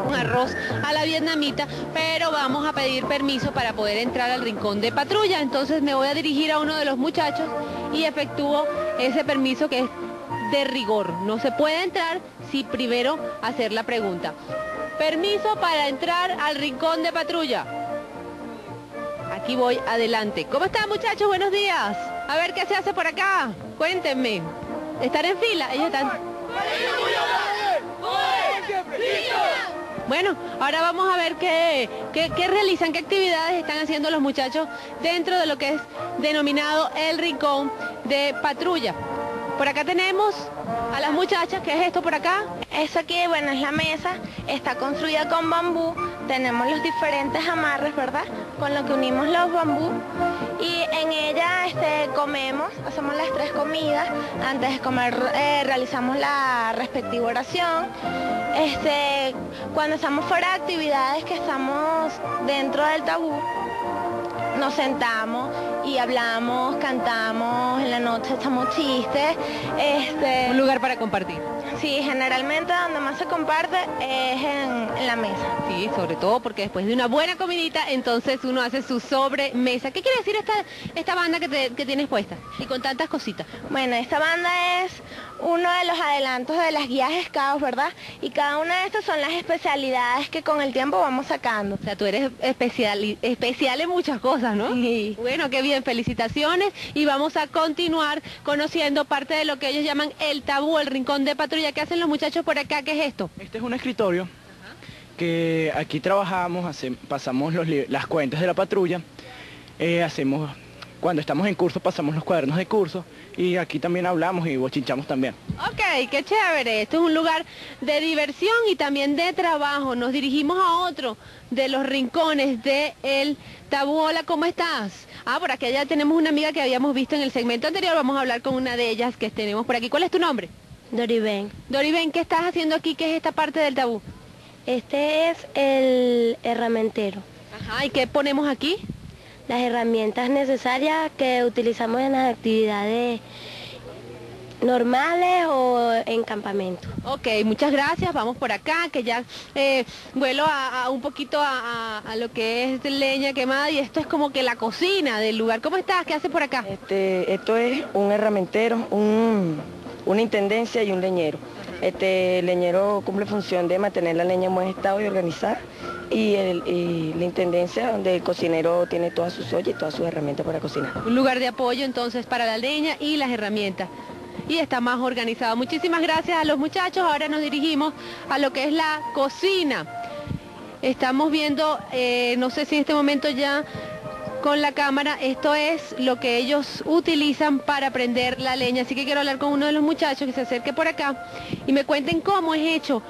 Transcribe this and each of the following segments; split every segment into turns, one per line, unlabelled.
un arroz a la vietnamita, pero vamos a pedir permiso para poder entrar al rincón de patrulla. Entonces me voy a dirigir a uno de los muchachos y efectúo ese permiso que es de rigor. No se puede entrar sin primero hacer la pregunta. Permiso para entrar al rincón de patrulla. Aquí voy, adelante. ¿Cómo están, muchachos? Buenos días. A ver qué se hace por acá. Cuéntenme. ¿Están en fila? Ellos están... Bueno, ahora vamos a ver qué realizan, qué actividades están haciendo los muchachos dentro de lo que es denominado el rincón de patrulla. Por acá tenemos a las muchachas. ¿Qué es esto por acá?
Eso aquí, bueno, es la mesa, está construida con bambú, tenemos los diferentes amarres, ¿verdad? Con lo que unimos los bambú y en ella comemos, hacemos las 3 comidas, antes de comer realizamos la respectiva oración. Cuando estamos fuera de actividades que estamos dentro del tabú, nos sentamos y hablamos, cantamos, en la noche echamos chistes.
Un lugar para compartir.
Sí, generalmente donde más se comparte es en la mesa.
Sí, sobre todo porque después de una buena comidita, entonces uno hace su sobremesa. ¿Qué quiere decir esta banda que tienes puesta? Y con tantas cositas.
Bueno, esta banda es uno de los adelantos de las guías Scouts, ¿verdad? Y cada una de estas son las especialidades que con el tiempo vamos sacando.
O sea, tú eres especial en muchas cosas, ¿no?
Sí.
Bueno, qué bien, felicitaciones. Y vamos a continuar conociendo parte de lo que ellos llaman el tabú, el rincón de patrulla. ¿Qué hacen los muchachos por acá? ¿Qué es esto?
Este es un escritorio que aquí trabajamos, pasamos las cuentas de la patrulla, cuando estamos en curso pasamos los cuadernos de curso y aquí también hablamos y bochinchamos también.
Ok, qué chévere. Esto es un lugar de diversión y también de trabajo. Nos dirigimos a otro de los rincones del tabú. Hola, ¿cómo estás? Por aquí ya tenemos una amiga que habíamos visto en el segmento anterior. Vamos a hablar con una de ellas que tenemos por aquí. ¿Cuál es tu nombre?
Doriben.
Doriben, ¿qué estás haciendo aquí? ¿Qué es esta parte del tabú?
Este es el herramientero.
Ajá, ¿y qué ponemos aquí?
Las herramientas necesarias que utilizamos en las actividades normales o en campamento.
Ok, muchas gracias. Vamos por acá, que ya vuelo un poquito a lo que es leña quemada y esto es como que la cocina del lugar. ¿Cómo estás? ¿Qué haces por acá?
Esto es un herramientero, una intendencia y un leñero. El leñero cumple función de mantener la leña en buen estado y organizar. Y la intendencia donde el cocinero tiene todas sus ollas y todas sus herramientas para cocinar.
Un lugar de apoyo entonces para la leña y las herramientas. Y está más organizado. Muchísimas gracias a los muchachos. Ahora nos dirigimos a lo que es la cocina. Estamos viendo, no sé si en este momento ya con la cámara, esto es lo que ellos utilizan para prender la leña. Así que quiero hablar con uno de los muchachos que se acerque por acá y me cuenten cómo es hecho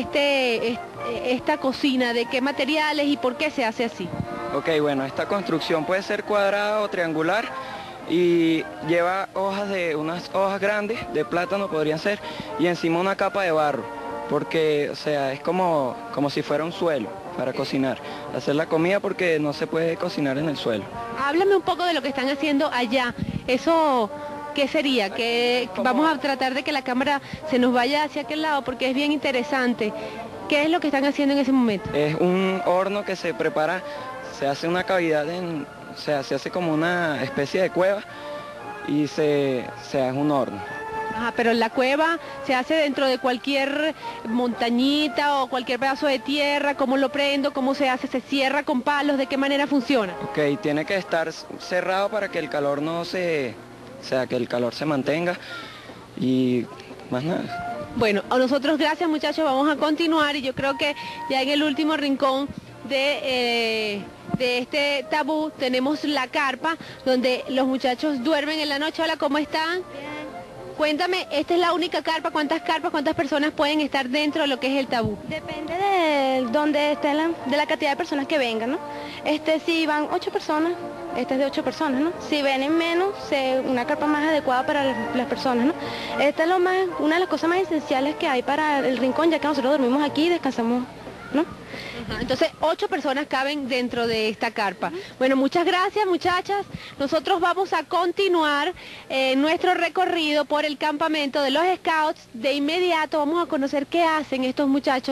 esta cocina, de qué materiales y por qué se hace así.
Ok, bueno, esta construcción puede ser cuadrada o triangular y lleva unas hojas grandes de plátano podrían ser y encima una capa de barro, porque o sea, es como si fuera un suelo para cocinar, hacer la comida porque no se puede cocinar en el suelo.
Háblame un poco de lo que están haciendo allá. Eso, ¿qué sería? Que vamos a tratar de que la cámara se nos vaya hacia aquel lado porque es bien interesante. ¿Qué es lo que están haciendo en ese momento?
Es un horno que se prepara, se hace una cavidad, se hace como una especie de cueva y se hace un horno.
Ajá, pero la cueva se hace dentro de cualquier montañita o cualquier pedazo de tierra. ¿Cómo lo prendo? ¿Cómo se hace? ¿Se cierra con palos? ¿De qué manera funciona?
Ok, tiene que estar cerrado para que el calor que el calor se mantenga y más nada.
Bueno, a nosotros gracias muchachos, vamos a continuar y yo creo que ya en el último rincón de este tabú tenemos la carpa donde los muchachos duermen en la noche. Hola, ¿cómo están? Cuéntame, ¿esta es la única carpa? ¿Cuántas carpas, cuántas personas pueden estar dentro de lo que es el tabú?
Depende de donde esté de la cantidad de personas que vengan, ¿no? Si van 8 personas, esta es de 8 personas, ¿no? Si vienen menos, una carpa más adecuada para las personas, ¿no? Esta es una de las cosas más esenciales que hay para el rincón, ya que nosotros dormimos aquí y descansamos, ¿no?
Entonces 8 personas caben dentro de esta carpa. Bueno, muchas gracias muchachas. Nosotros vamos a continuar nuestro recorrido por el campamento de los Scouts. De inmediato vamos a conocer qué hacen estos muchachos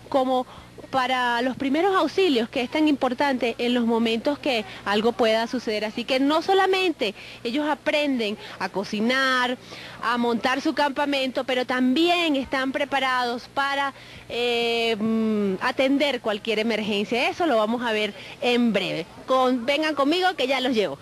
como para los primeros auxilios, que es tan importante en los momentos que algo pueda suceder. Así que no solamente ellos aprenden a cocinar, a montar su campamento, pero también están preparados para atender cualquier emergencia. Eso lo vamos a ver en breve. Vengan conmigo que ya los llevo.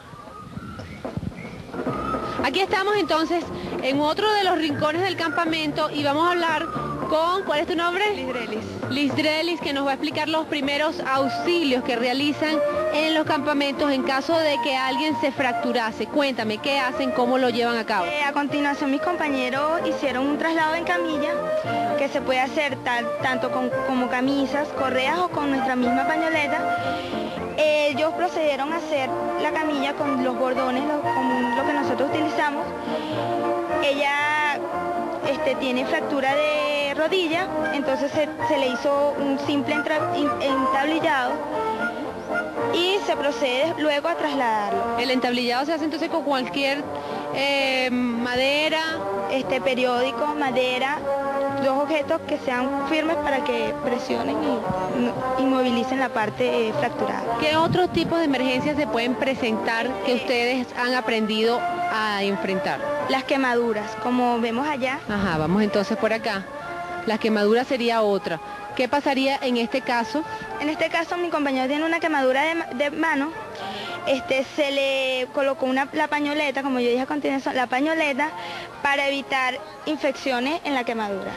Aquí estamos entonces en otro de los rincones del campamento y vamos a hablar con, ¿cuál es tu nombre? Lisdrelis, que nos va a explicar los primeros auxilios que realizan en los campamentos en caso de que alguien se fracturase. Cuéntame, ¿qué hacen? ¿Cómo lo llevan a cabo?
A continuación mis compañeros hicieron un traslado en camilla que se puede hacer tanto como camisas, correas o con nuestra misma pañoleta. Ellos procedieron a hacer la camilla con los bordones, lo que nosotros utilizamos. Ella tiene fractura de rodilla, entonces se le hizo un simple entablillado y se procede luego a trasladarlo.
El entablillado se hace entonces con cualquier madera,
periódico, madera, dos objetos que sean firmes para que presionen y inmovilicen la parte fracturada.
¿Qué otros tipos de emergencias se pueden presentar que ustedes han aprendido a enfrentar?
Las quemaduras, como vemos allá.
Ajá, vamos entonces por acá. Las quemaduras sería otra. ¿Qué pasaría en este caso?
En este caso mi compañero tiene una quemadura de mano. Se le colocó la pañoleta, como yo dije a continuación, la pañoleta para evitar infecciones en la quemadura.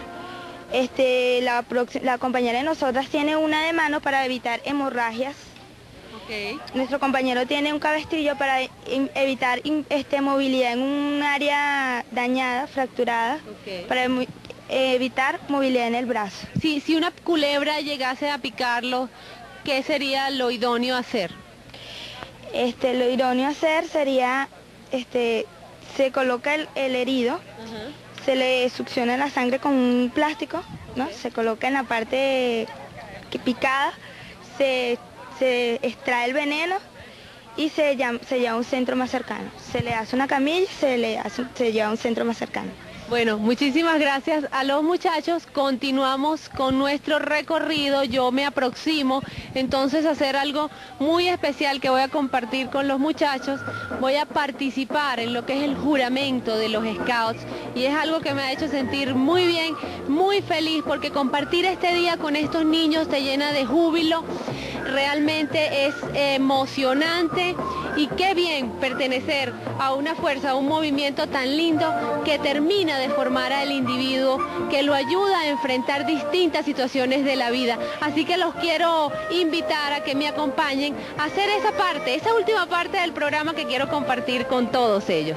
La compañera de nosotras tiene una de mano para evitar hemorragias.
Okay.
Nuestro compañero tiene un cabestrillo para evitar movilidad en un área dañada, fracturada, okay, para evitar movilidad en el brazo.
Si una culebra llegase a picarlo, ¿qué sería lo idóneo hacer?
Lo idóneo hacer sería, se coloca el herido, se le succiona la sangre con un plástico, ¿no? Se coloca en la parte picada, se extrae el veneno y se lleva a un centro más cercano. Se le hace una camilla y se lleva a un centro más cercano.
Bueno, muchísimas gracias a los muchachos. Continuamos con nuestro recorrido. Yo me aproximo entonces a hacer algo muy especial que voy a compartir con los muchachos. Voy a participar en lo que es el juramento de los Scouts y es algo que me ha hecho sentir muy bien, muy feliz, porque compartir este día con estos niños te llena de júbilo. Realmente es emocionante y qué bien pertenecer a una fuerza, a un movimiento tan lindo que termina de formar al individuo, que lo ayuda a enfrentar distintas situaciones de la vida. Así que los quiero invitar a que me acompañen a hacer esa parte, esa última parte del programa que quiero compartir con todos ellos.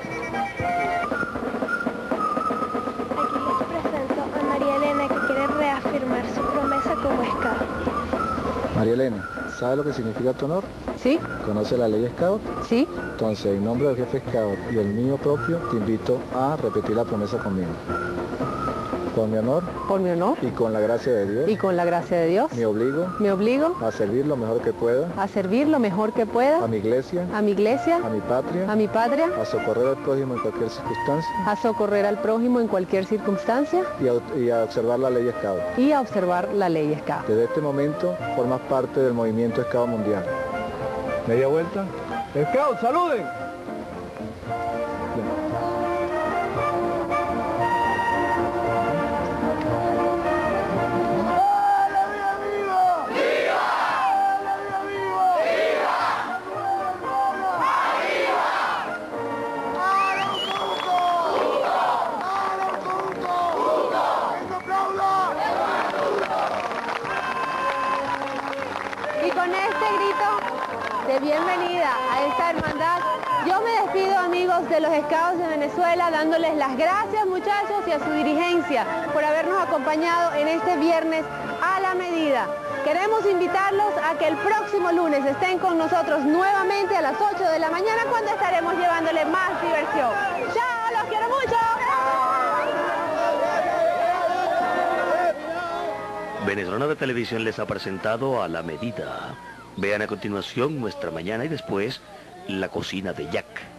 Aquí les presento a María Elena, que quiere reafirmar su promesa como scout.
María Elena, ¿sabe lo que significa tu honor?
¿Sí?
¿Conoce la ley Scout?
Sí.
Entonces, en nombre del jefe Scout y el mío propio, te invito a repetir la promesa conmigo. Con mi honor.
Por mi honor.
Y con la gracia de Dios.
Y con la gracia de Dios.
Me obligo.
Me obligo.
A servir lo mejor que pueda.
A servir lo mejor que pueda.
A mi iglesia.
A mi iglesia.
A mi patria.
A mi patria.
A socorrer al prójimo en cualquier circunstancia.
A socorrer al prójimo en cualquier circunstancia.
Y a observar la ley Scout.
Y a observar la ley Scout.
Desde este momento formas parte del movimiento Scout mundial. Media vuelta. Scout, saluden.
Y con este grito de bienvenida a esta hermandad, yo me despido, amigos de los Scouts de Venezuela, dándoles las gracias, muchachos, y a su dirigencia por habernos acompañado en este viernes a la medida. Queremos invitarlos a que el próximo lunes estén con nosotros nuevamente a las 8 de la mañana, cuando estaremos llevándole más diversión. ¡Chao! ¡Los quiero mucho!
Venezolana de Televisión les ha presentado A la Medida. Vean a continuación Nuestra Mañana y después La Cocina de Jack.